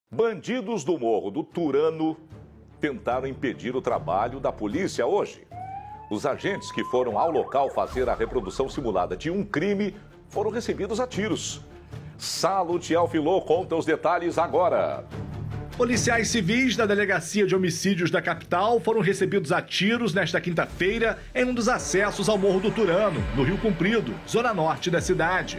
Bandidos do Morro do Turano tentaram impedir o trabalho da polícia hoje. Os agentes que foram ao local fazer a reprodução simulada de um crime foram recebidos a tiros. Salutiel Filó conta os detalhes agora. Policiais civis da Delegacia de Homicídios da capital foram recebidos a tiros nesta quinta-feira em um dos acessos ao Morro do Turano, no Rio Comprido, zona norte da cidade.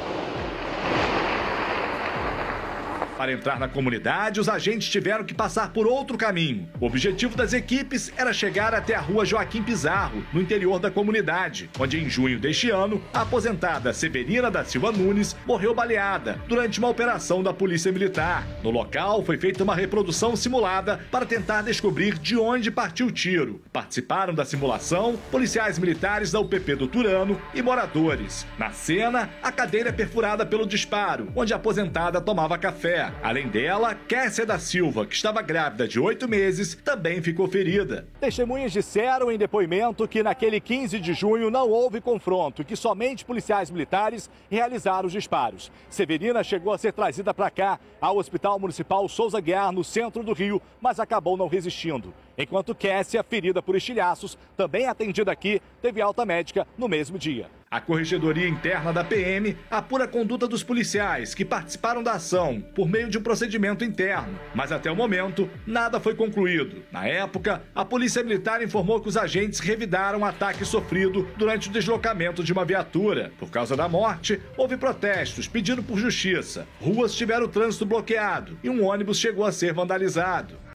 Para entrar na comunidade, os agentes tiveram que passar por outro caminho. O objetivo das equipes era chegar até a rua Joaquim Pizarro, no interior da comunidade, onde em junho deste ano, a aposentada Severina da Silva Nunes morreu baleada durante uma operação da Polícia Militar. No local, foi feita uma reprodução simulada para tentar descobrir de onde partiu o tiro. Participaram da simulação policiais militares da UPP do Turano e moradores. Na cena, a cadeira é perfurada pelo disparo, onde a aposentada tomava café. Além dela, Kessia da Silva, que estava grávida de 8 meses, também ficou ferida. Testemunhas disseram em depoimento que naquele 15 de junho não houve confronto e que somente policiais militares realizaram os disparos. Severina chegou a ser trazida para cá, ao Hospital Municipal Souza Guiar, no centro do Rio, mas acabou não resistindo. Enquanto Kessia, ferida por estilhaços, também atendida aqui, teve alta médica no mesmo dia. A Corregedoria Interna da PM apura a conduta dos policiais que participaram da ação por meio de um procedimento interno, mas até o momento nada foi concluído. Na época, a Polícia Militar informou que os agentes revidaram o ataque sofrido durante o deslocamento de uma viatura. Por causa da morte, houve protestos pedindo por justiça. Ruas tiveram o trânsito bloqueado e um ônibus chegou a ser vandalizado.